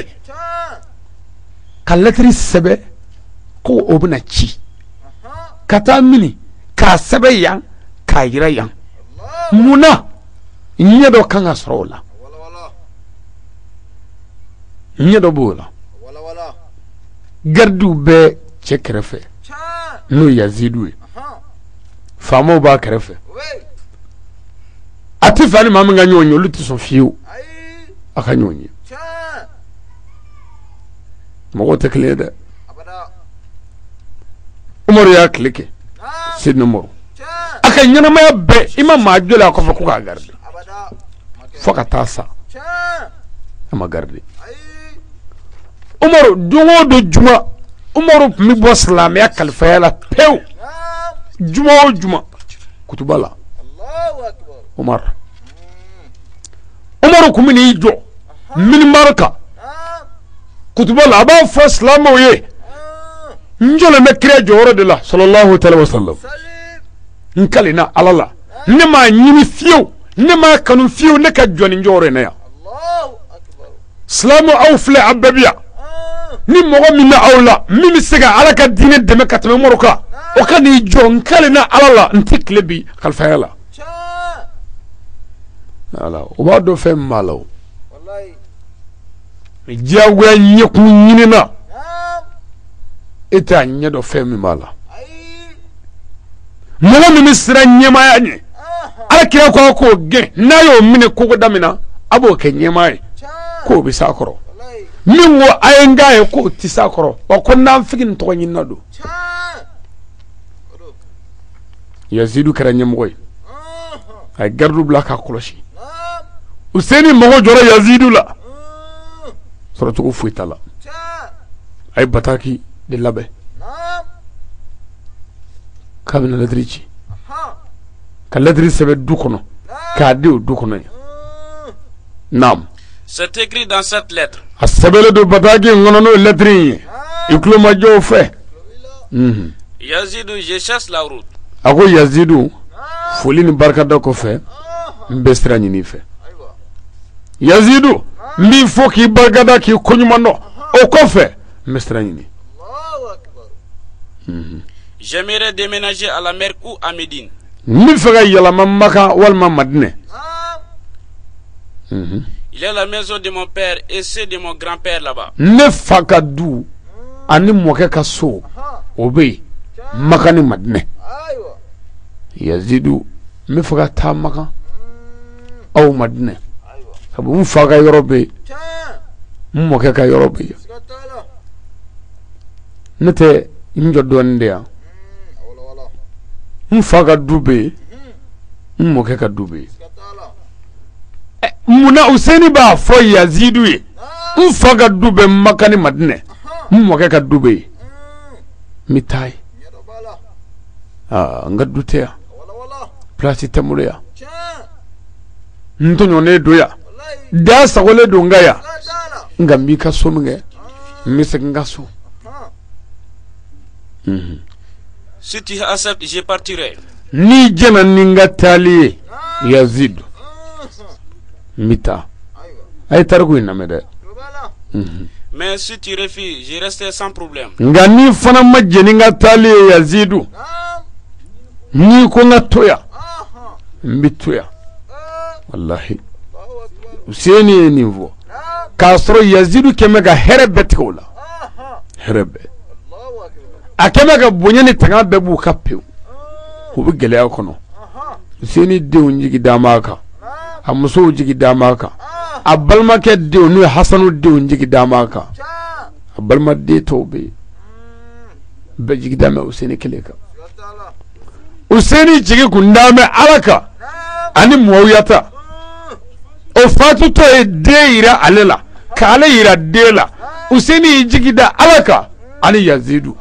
ka lettre sɛbɛn ko o bɛna ci ka taa mini k'a sɛbɛn yan k'a yira yan munna ɲɛ dɔ kan ka sɔrɔ o la ɲɛ dɔ b'o la gardiw bɛ cɛ kɛrɛfɛ n'o ye Yazidu ye faamaw b'a kɛrɛfɛ a tɛ fɛ ni maa min ka ɲɔgɔn ye olu tɛ sɔn fiyewu a ka ɲɔgɔn ye mɔgɔw tɛ kelen ye dɛ Umaru y'a tile kɛ Sidina Umaru a ka ɲɛnamaya bɛɛ i ma maa jɔlen a kɔfɛ ko k'a garder fo ka taa sa a ma garder Umaru don o don juma Umaru tun bɛ bɔ silamɛya kalifaya la pewu juma o juma kutuba la Umaru tun bɛ n'i jɔ minibari kan kutuba la a b'a fɔ silamɛw ye n jɔlen bɛ kira jɔyɔrɔ de la sallallahu alaihi wasallam n kalenna Ala la ne m'a ɲini fiyewu ne m'a kanu fiyewu ne ka jɔ nin jɔyɔrɔ in na yan silamɛw aw filɛ a bɛɛ bi yan ni mɔgɔ min bɛ aw la min bɛ se ka Ala ka diinɛ dɛmɛ ka tɛmɛ Umaru kan o ka n'i jɔ n kalenna Ala la n tɛ tile bi kalifaya la o b'a dɔn fɛn min b'a la o diyagoya ɲɛkun ɲinina e t'a ɲɛ dɔn fɛn min b'a la mɔgɔ min bɛ siran ɲɛmaaya ɲɛ Alakira ko k'o gɛn n'a y'o minɛ kogoda min na a b'o kɛ ɲɛmaa ye k'o bɛ s'a kɔrɔ min ko a ye n k'a ye k'o tɛ s'a kɔrɔ wa ko nafigi nin tɔgɔ ɲinina don Yazidu kɛra ɲɛmɔgɔ ye a ye gardiw bila k'a kɔlɔsi Hussein mago jɔra Yazidu la sɔrɔ cogo foyi t'a la a ye bataki de labɛn k'a bɛna lettre ci ka lettre sɛbɛn du kɔnɔ k'a di o du kɔnɔ ye naam. C'est écrit dans cette lettre. A sɛbɛnlen don bataki in kɔnɔ n'o ye lettre in ye i tulo ma jɔ o fɛ. Yazidu, je cherche la route. A ko Yazidu foli ni barikada kɔfɛ n bɛ sira ɲini i fɛ Yazidu n b'i fɔ k'i barikada k'i koɲuman dɔn o kɔfɛ n bɛ sira ɲini. J'aimerais déménager à la mer ou à Médine. N bɛ fɛ ka yɛlɛma Maka walima Madinɛ. Il y a la maison de mon père et celle de mon grand-père là-bas. Ne fa ka du ani mɔkɛ ka so o bɛ yen Maka ni Madinɛ. Yazidu n bɛ fɛ ka taa Maka aw Madinɛ sabu n fa ka yɔrɔ bɛ yen n mɔkɛ ka yɔrɔ bɛ yen ne tɛ n jɔ dɔɔnin de yan n fa ka du bɛ yen n mɔkɛ ka du bɛ yen munna Useni b'a fɔ Yazidu ye n fa ka du bɛ Maka ni Madinɛ n mɔkɛ ka du bɛ yen n bɛ taa yen n ka du tɛ yan place tɛ n bolo yan n tɔɲɔnnen don yan da sagolen don n ka yan nka n b'i ka so min kɛ n bɛ segin n ka so. Si tu acceptes, je partirai. Ni jɛna ni n ka taali ye Yazidu n bɛ taa a ye tariku in lamɛn dɛ. Mais si tu refuses, je resterai sans problème. Nka ni fana ma jɛ ni n ka taali ye Yazidu ni ko n ka to yan n bɛ to yan walahi Useni ye nin fɔ k'a sɔrɔ Yazidu kɛmɛ ka hɛrɛ bɛɛ tigɛ o la hɛrɛ bɛɛ a kɛmɛ ka bonya ni tanga bɛɛ b'u ka pewu u bɛ gɛlɛya kɔnɔ Useni denw jigi d'a ma kan a musow jigi d'a ma kan a balimakɛ denw n'o ye Hasanu denw jigi d'a ma kan a balimaden tɔw bɛ yen bɛɛ jigi d'a mɛ Useni kelen kan Useni jigi kun d'a mɛ Ala kan ani Muawiyata o fatutɔ ye den yira ale la k'ale yira den la Useni y'i jigi da Ala kan ani Yazidu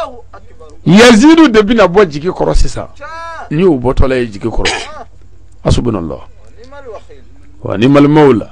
de bɛna bɔ jigi kɔrɔ sisan ni o bɔtɔla ye jigi kɔrɔ hasbunallah wa ni'mal mawla.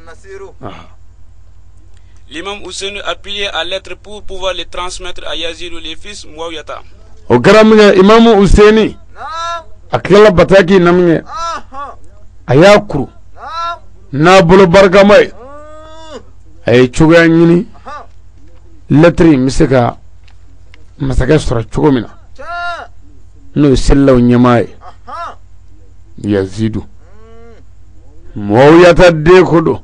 L'imam Hussein appuyait à l'être pour pouvoir le transmettre à Yazidu le fils Muawiyata. O kɛra min kɛ Imamu Hussein a tilala bataki na min kɛ a y'a kuru n'a bolo barikama ye a ye cogoya ɲini lettre in bɛ se ka masakɛ sɔrɔ cogo min na n'o ye selilaw ɲɛmaa ye Yazidu Muawiyata den ko don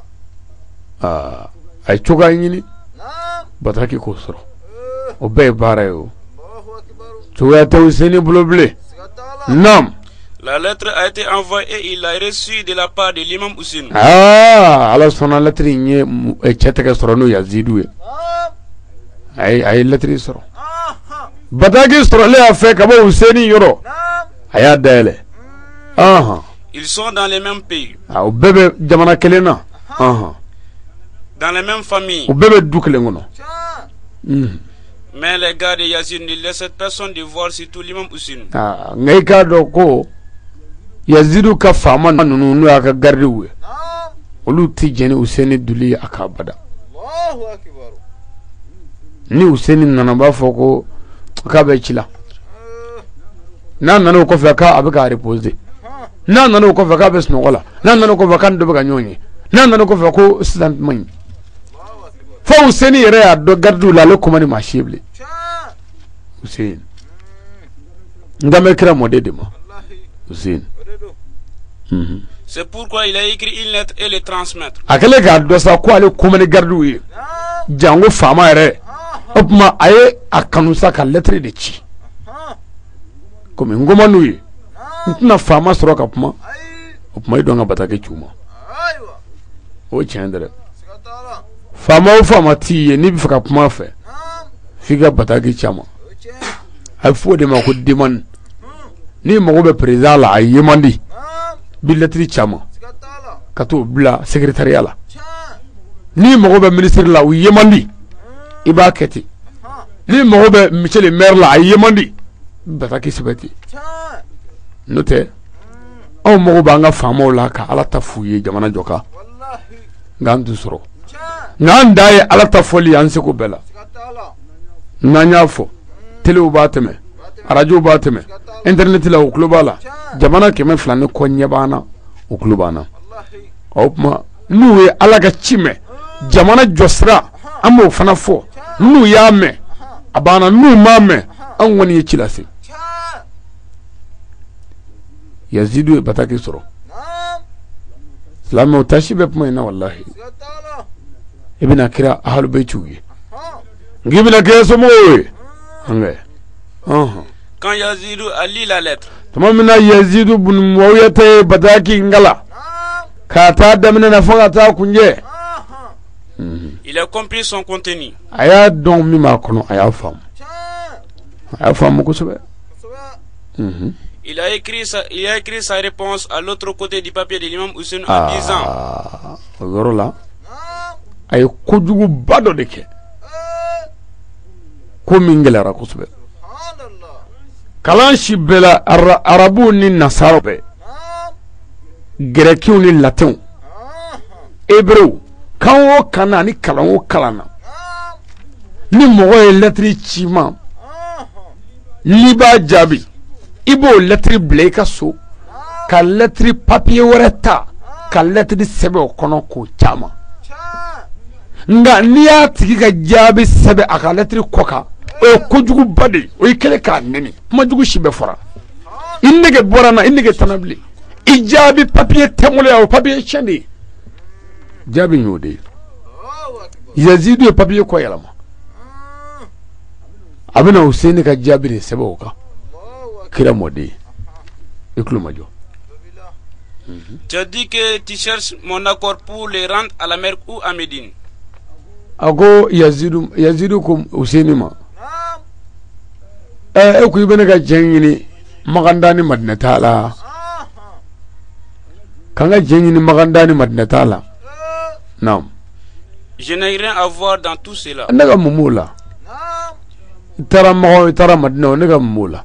a ye cogoya ɲini bataki k'o sɔrɔ o bɛɛ ye baara ye o cogoya tɛ Useni bolo bilen. Naam. La lettre a été envoyée et il l'a reçue de la part de l'imam Hussein. Ala sɔnna lettre in ye cɛ tɛgɛ sɔrɔ n'o Yazidu ye a ye lettre sɔrɔ bataki sɔrɔlen a fɛ ka bɔ Useni yɔrɔ a y'a dayɛlɛ ils sont dans les mêmes pays o bɛɛ bɛ jamana kelen na dans les mêmes familles o bɛɛ bɛ du kelen kɔnɔ mais les gars de Yazid ne laissent personne de voir surtout l'imam Hussein. Nka i k'a dɔn ko Yazidu ka faama ninnu n'o y'a ka gardiw ye olu tɛ jɛn ni Useni duli a ka bada ni Useni nana b'a fɔ ko k'a bɛ ci la n'a nana o kɔfɛ k'a bɛ ka reposer n'a nana o kɔfɛ k'a bɛ sunɔgɔ la n'a nana o kɔfɛ k'a ni dɔ bɛ ka ɲɔgɔn ye n'a nana o kɔfɛ ko sisan ma ɲi fo Useni yɛrɛ y'a dɔn gardiw la ale kuma ni maa si ye bilen Hussein n ka mɛ kira mɔden de ma Hussein. C'est pourquoi il a écrit une lettre et le transmettre. A kɛlen k'a dɔn sa ko ale kuma ni gardiw ye jango faama yɛrɛ o tuma a ye a kanu sa ka lettre de ci komi n koma n'u ye n tɛna faama sɔrɔ ka kuma o tuma i dɔn ka bataki ci u ma o ye tiɲɛ dɛ faama o faama t'i ye n'i bɛ fɛ ka kuma fɛ f'i ka bataki ci a ma a bɛ fɔ o de ma ko demande n'i mago bɛ président la a ye man di bi lettre ci a ma ka t'o bila secrétariat la n'i mago bɛ ministre la o ye man di i b'a kɛ ten n'i mago bɛ monsieur le maire la a ye man di bataki sɛbɛn ten n'o tɛ anw mago b'an ka faamaw la ka Ala ta f'u ye jamana jɔ kan nka an t'u sɔrɔ nka an da ye Ala ta fɔli an seko bɛɛ la n'an y'a fɔ telew b'a tɛmɛ radio b'a tɛmɛ internet la o tulo b'a la jamana 200 ni kɔ ɲɛ b'an na o tulo b'an na o tuma n'u ye Ala ka ci mɛn jamana jɔsira an b'o fana fɔ n'u y'a mɛn a banna n'u m'a mɛn an kɔni ye ci lase Yazidu ye bataki sɔrɔ Islamu tashi be kuma ina wallahi ibina kira ahlul baytu gi ngibina keso moy hanga Quand Yazid a lu la lettre, tamamina Yazid ibn Muawiyah bataki ngala kata damina na fogata kunje il a compris son contenu. Aya don mi ma kono aya fam ko sobe. Il a écrit sa réponse à l'autre côté du papier de l'imam Hussein en disant Gorola ay ko jugu bado deke ko mingela ko sobe. Kalan shibela arabu ni nasarobe grekiu ni latin hébreu kan o kana ni kalan o kalana ni mogo ye lettre cima liba jabi ibo lettre ble ka so ka lettre papier wreta ka lettre sebe o kono ko chama nga niya tigi ka jabi sebe aka lettre koka o kojugu bade o ikele ka neni majugu shibe fora innege borana innege tanabli ijabi papier temole o papier chende jabi nyode Yazid e papier ko yalama abina Hussein ka jabi ne sebe oka kira mode iklu majo. Tu as dit que tu cherches mon accord pour les rendre à la mer ou à Médine. Ago Yazid ko Hussein ma ku ibene ka jengini magandani Madina taala kanga jengini magandani Madina taala. Non. Je n'ai rien à voir dans tout cela. Naga mumula. Tara maho tara Madina naga mumula.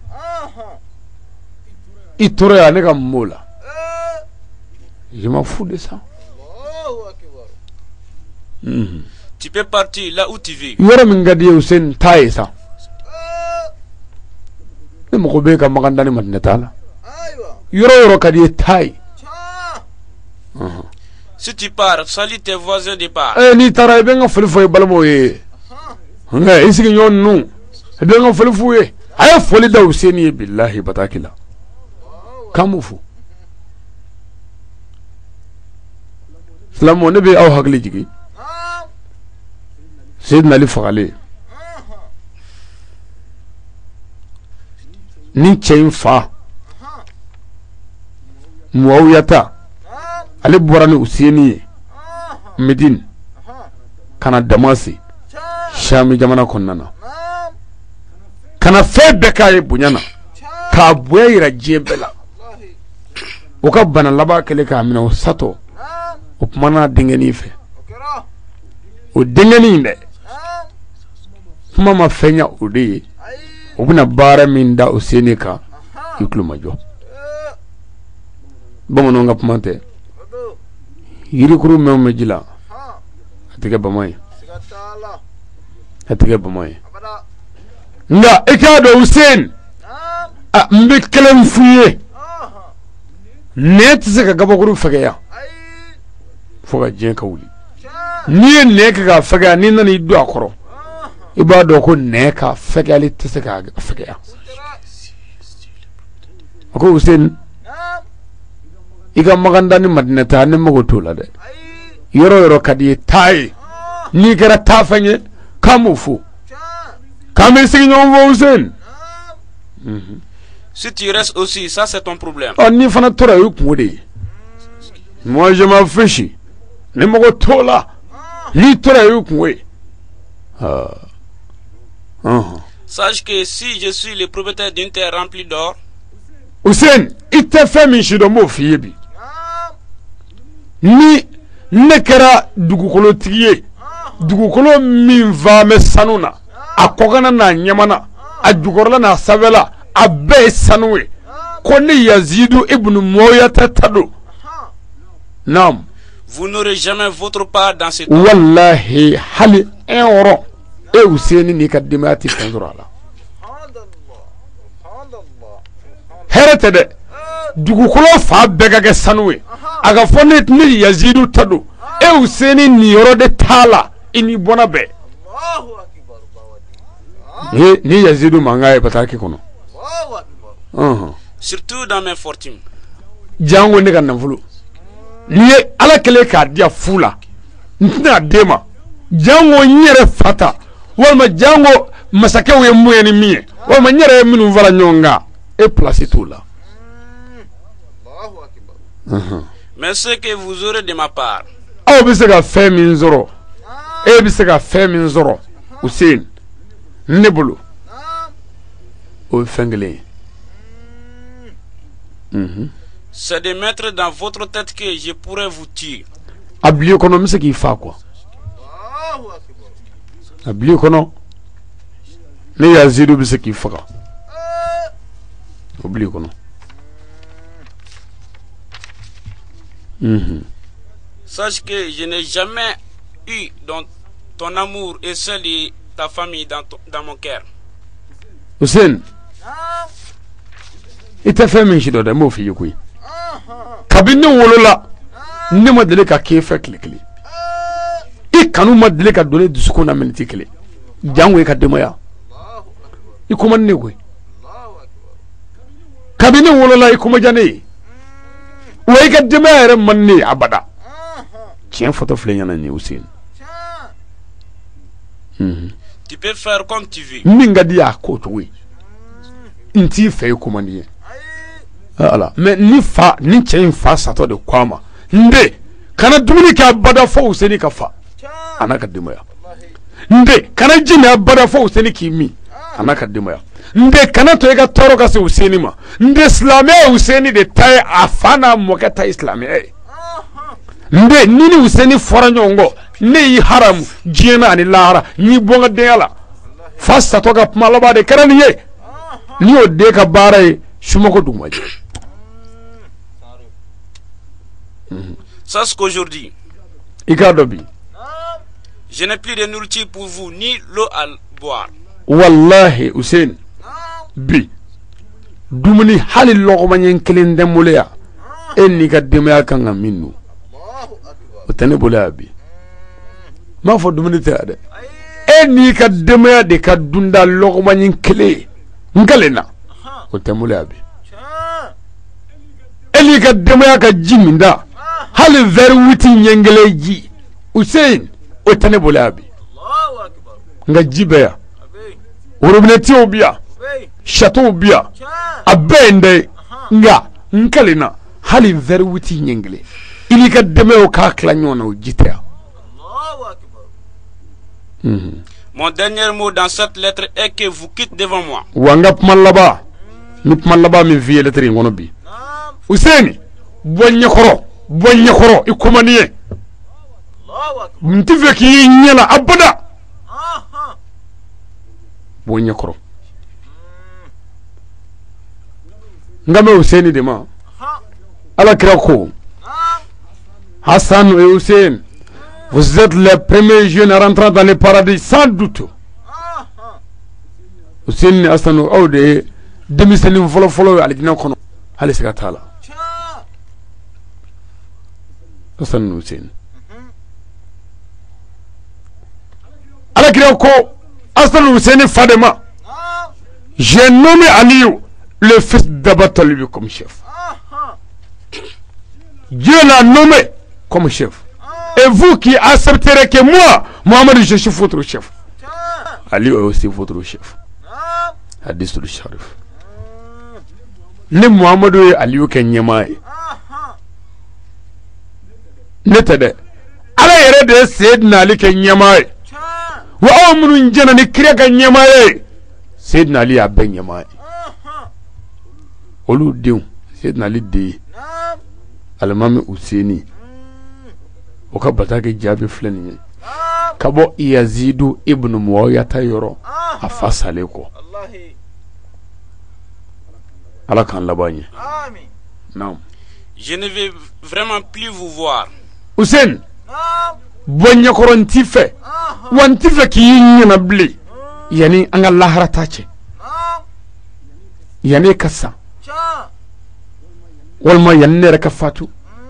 Itora naga mumula. Je m'en fous de ça. Tu peux partir là où tu veux. Yoro mingadi Hussein taye ça. Ne mo be ka magandani Madina taala. Yoro kadi taye. Si tu pars, salue tes voisins de part. Ni tara be nga fulu foy balmo ye. Nga isigi nyon nu. Be nga fulu fuye. Ay fulu da Hussein billahi batakila. Kamufu. Islamu ne be aw hagli jigi. Sayyidina Ali fagale. Ni chain fa. Muawiyata. Ale borani Hussein Medine kana Damasi Shami jamana konnana kana febe kay bunyana ka boyira jebela o ka bana laba kele ka mina sato o mana dingeni fe o dingeni ne mama fenya odi o buna bara min da Hussein ka iklu majo bomono nga pumante yiri kuru me jila atige bamay nga ekado Hussein mbe kelem fuye net se ka gabakuru fageya foga jen ka wuli ni ne ka fageya ni nani do akoro ibado ko ne ka fageya li tse ka fageya ko Hussein iga magandani Madina ta ne mago tola de yoro kadi tai ni kera tafanye kamufu kame signon Hussein. Si tu restes aussi, ça c'est ton problème. Ni fana tora yu kumode. Moi je m'en fiche. Ne mago tola ni tora yu kumwe. Sache que si je suis le propriétaire d'une terre remplie d'or, Hussein, il te fait min shido mo fiyebi. Ni nekera dugukolo tigiye dugukolo min va me sanuna akogana na nyamana ajugorla na savela abe sanwe koni Yazid ibn Muawiyah tado. Nam. Vous n'aurez jamais votre part dans cette wallahi hali euro e Hussein ni kadimati kanzurala herete de dugukolo fa bega ge sanwe aga fonet ni Yazid tado e Hussein ni yoro de tala ini bonabe ni Yazid mangaye pataki kono surtout dans mes fortunes. Jango ne kan nafulu ni ala kele ka dia fula ntina dema jango nyere fata walma jango masake we moyeni miye walma nyere minu vala nyonga e place tout là. Mais ce que vous aurez de ma part, aw bi se ka fɛn min sɔrɔ e bi se ka fɛn min sɔrɔ Hussein ne bolo o ye fɛn kelen ye. c'est de mettre dans votre tête que je pourrais vous tuer. a bil'i kɔnɔ n bɛ se k'i fa quoi a bil'i kɔnɔ ne Yazidu bɛ se k'i faga o bil'i kɔnɔ. Sache que je n'ai jamais eu dans ton amour et celle de ta famille dans mon cœur. Hussein, i tɛ fɛn min si dɔ dɛ n b'o f'i ye koyi kabini ne wolola ne ma deli ka k'e fɛ tile kelen i kanu ma deli ka don ne dusukun na miniti kelen jango i ka denbaya i ko man ne koyi kabini ne wolola i ko ma diya ne ye wa i ka denbaya yɛrɛ man ne ye abada tiɲɛ fɔtɔ filɛ ɲɛna nin ye Hussein. Tu peux faire comme tu veux. Min ka di y'a ko cogo ye n t'i fɛ i ko man di ye ala mais ni cɛ in fa satɔ de ko a ma n den kana dumuni kɛ abada fɔ Hussein ka fa a n'a ka denbaya n den kana ji min abada fɔ Hussein k'i min a n'a ka denbaya n den kana to i ka tɔɔrɔ ka se Hussein ma n den silamɛya ye Hussein de ta ye a fa n'a mɔkɛ ta ye silamɛya ye n den ni Hussein fɔra ɲɔgɔn kɔ ne y'i haramu diɲɛ na ani lahara n y'i bɔ n ka denya la fa satɔ ka kuma laban de kɛra nin ye ni y'o den ka baara ye sumako dugumajɛ. Sache qu'aujourd'hui, je n'ai plus de nourriture pour vous, ni l'eau à boire. Wallahi, Hussein, bi, dumuni hali lɔgɔmaɲɛ kelen tɛ n bolo yan e n'i ka denbaya kan ka min dun o tɛ ne bolo yan bi n m'a fɔ dumuni tɛ yan dɛ e n'i ka denbaya de ka dunda lɔgɔmaɲɛ kelen ye n kelen na o tɛ n bolo yan bi e n'i ka denbaya ka ji min da hali verre 8 ɲɛ kelen ji Hussein o tɛ ne bolo yan bi n ka ji bɛ yan worobinɛtiw bi yan château bi yan a bɛɛ ye n dɛ nka n kelen na hali verre 8 ɲɛ kelen i n'i ka denbayaw k'a tila ɲɔgɔn na o ji tɛ yan. Mon dernier mot dans cette lettre est que vous quittez devant moi. Wanga kuma laban ni kuma laban min f'i ye lettre in kɔnɔ bi Hussein bɔ ɲɛkɔrɔ i kuma ni ye n t'i fɛ k'i ɲɛ la abada bɔ ɲɛkɔrɔ n ka mɛn Hussein de ma Alakira ko Hassan et Hussein, vous êtes les premiers jeunes rentrant dans le paradis sans doute. Hussein ni Hassan aw de ye denmisɛnnin fɔlɔ-fɔlɔ ye alijinɛ kɔnɔ hali siga t'a la. Hassan ni Hussein. Alakira ko Hassan et Hussein fa de ma j'ai nommé Aliou le fils d'Aba Talib comme chef. Dieu l'a nommé comme chef. Et vous qui accepterez que moi, Mohamed, je suis votre chef. Ali est aussi votre chef. Hadith le Sharif. Ne Mohamed est Ali au Kenyama. Ne t'aide. Ala yere de Sayyidina Ali Kenyama. Wa amrun jana ni kriya Kenyama. Sayyidina Ali a ben Kenyama. Olu diu Sayyidina Ali de Alimami Husseini o ka batake jaabi filɛ nin ye ka bɔ Yazidu ibn Muawiya ta yɔrɔ a fa salen kɔ Ala k'an laban ɲɛ. Naam. Je ne vais vraiment plus vous voir. Hussein bɔ ɲɛkɔrɔ n t'i fɛ wa n t'i fɛ k'i ɲɛna bilen yanni an ka lahara ta cɛ yanni e ka sa walima yanni ne yɛrɛ ka fatu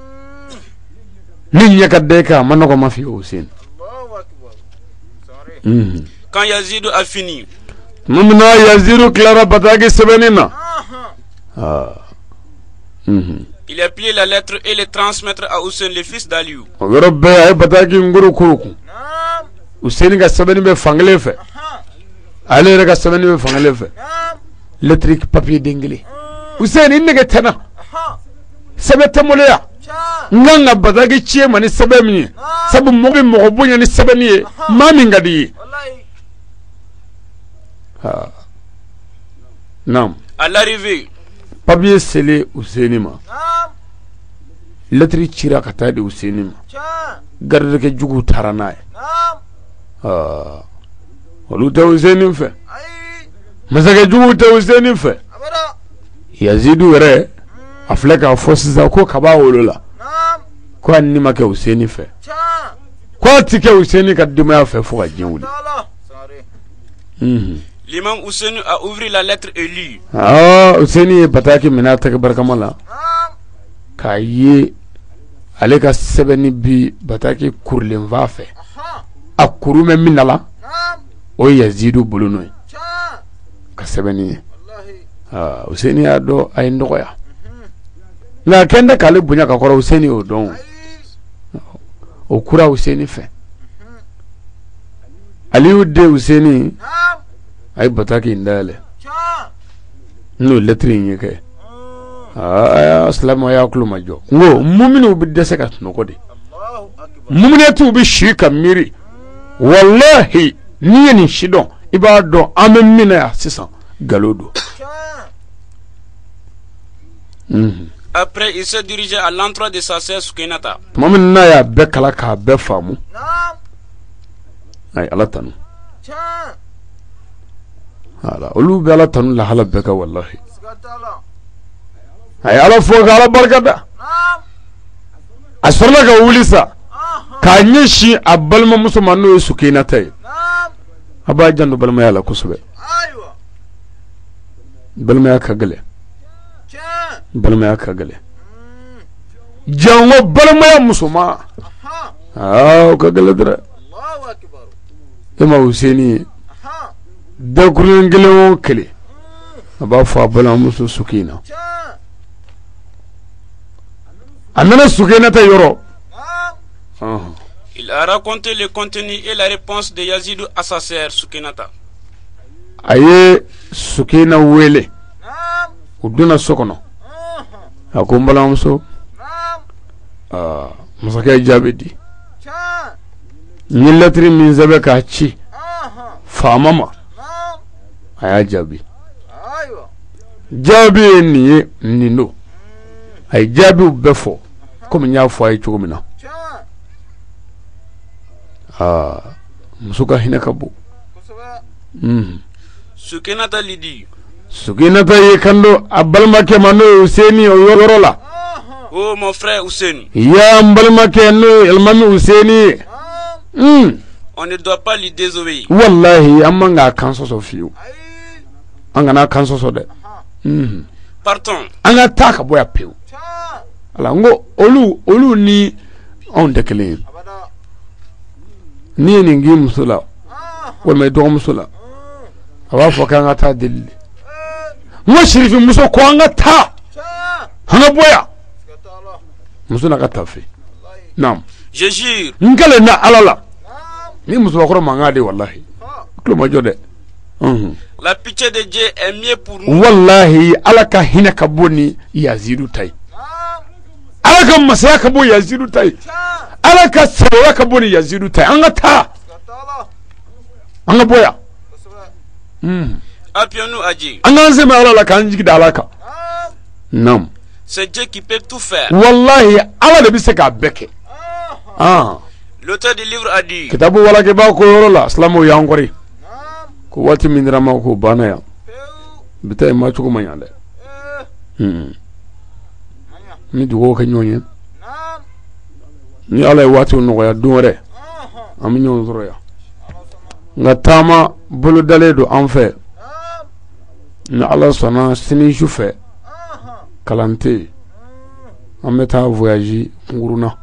ni ɲɛ ka da i kan a ma nɔgɔ ma f'i ye Hussein. Quand Yazid a fini, tuma min na Yazidu tilara bataki sɛbɛnni na Il a plié la lettre et les transmettre à Hussein, le fils d'Aliou. Rabbe ay bataki nguru kuruku. Hussein ga sabani be fangale fe. Ale ga sabani be fangale fe. Lettre papier d'anglais. Hussein inne ga tana. Sabata moleya. Nganga bataki chie mani sabami. Sabu mobi mogobunya ni sabani mami ngadi. Non. À l'arrivée, papier scellé Hussein. Lettre tira kata de Hussein. Garde ke jugu tarana. Olu ta Hussein fe. Masake jugu ta Hussein fe. Yazidu re afleka force za ko kaba wolola. Ko anni make Hussein fe. Ko tike Hussein ka dima fe fo ga jenwuli. L'imam Hussein a ouvert la lettre et lu. Hussein bataki minata ke barkamala. Kaye aleka sebeni bi bataki kurlen va fe. Akuru me minala. O Yazidu buluno. Ka sebeni. Hussein ado ay ndoya. Na kenda kale bunya ka kora Hussein o don. O kura Hussein fe. Aliou de Hussein ay bataki ndale. No lettre nyeke. Assalamu alaykum majo. Ngo muminu bi dese ka noko de. Muminatu bi shika miri. Wallahi ni shidon ibado amemina ya sisan galodo. Après, il se dirigeait à l'endroit de sa sœur Sukainata. Mamina ya bekala ka befamu. Ay alatanu. Ala olu be alatanu la hala beka wallahi. Ay ala fo ala barkada. Asarla ka wulisa. Ka nyishi abalma musulmanu Sukainata. Aba jandu balma yala kusube. Balma ya kagale. Balma ya kagale. Jango balma ya musuma. Kagale dra. Allahu akbar. Ima Husaini da kullun gelewo kele. Aba fa balma musu Sukina. Anana Sukainata yoro. Il a raconté le contenu et la réponse de Yazidou à sa sœur Sukainata. Aye Sukina wele. Uduna sokono. Akombala muso. Masaka jabedi. Ni lettre min zabe ka ci. Famama. Aya jabi. Jabi ni no. Ay jabi befo. Comme nya fo ay chugumina. Musuka hinakabu. Sukainata lui dit. Sukainata ye kando abalma ke mano Husaini o yorola. Oh mon frère Hussein. Ya abalma ke no elmami Husaini. On ne doit pas lui désobéir. Wallahi amanga kanso so fiu. Angana kanso so de. Partons. Anga taka boya peu. Ala ngo olu ni on dekele. Ni ni ngi musula. Wal may do musula. Aba fo kanga ta dilli. Mo shirifi muso ko anga ta. Hanga boya. Musuna ka tafi. Naam. Je jure. Ngale na alala. Ni muso ko mangade wallahi. Klo ma jode. La pitié de Dieu est mieux pour nous. Wallahi alaka hinaka boni Yazidu tai. Alaka masaka bo Yazidu tai. Alaka sawaka boni Yazidu tai. Anga ta. Anga boya. Appuyons-nous à Dieu. Anganze ma alala kanji da alaka. Nam. C'est Dieu qui peut tout faire. Wallahi ala de biseka beke. L'auteur du livre a dit. Kitabu wala ke ba ko yorola islamu ya ngori. Ko wati min rama ko bana ya. Bitay ma chuko manyande. Ni dugo ka nyonye. Ni ala wati no ya dore. Am nyon zoro ya. Ngatama bulu dale do en fait. Ni ala sona sini jufe. Kalante. Ameta voyage nguruna.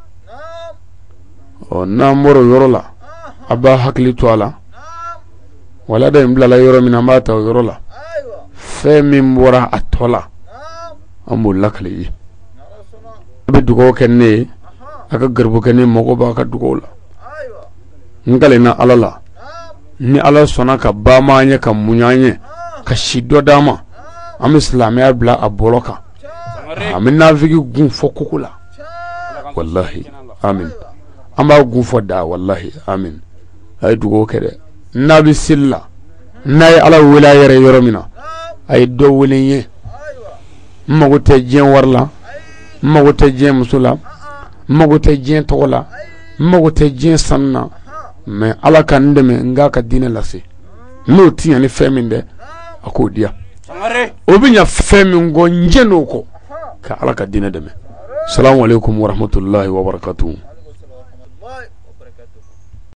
O namoro yorola. Aba hakli toala. Wala da imbla la yoro mina mata yorola. Fe min bora atola. Amul lakli. be dugaw kɛ ne ye a ka garibu kɛ ne mago b'a ka dugaw la n galena ala la ni ala sɔnna ka baama an ye ka muɲa an ye ka si dɔ d'a ma an bɛ silamɛya bila a bɔlɔ kan an bɛ nafigi gun fɔ koko la wallahi amin an b'a gun fɔ da wallahi amin a ye dugaw kɛ dɛ n'a bɛ seli la n'a ye ala wele a yɛrɛ yɔrɔ min na a ye dɔ wele n ye n mago tɛ diɲɛ wari la n mago tɛ diɲɛ muso la n mago tɛ diɲɛ tɔgɔ la n mago tɛ diɲɛ sanu na mais ala ka n dɛmɛ n k'a ka diinɛ lase n'o ti ɲa ni fɛn min dɛ a k'o diya o bɛ ɲa fɛn min kɔ n jɛ n'o kɔ ka ala ka diinɛ dɛmɛ salamu alaikum warahmatullahi wabarakatuh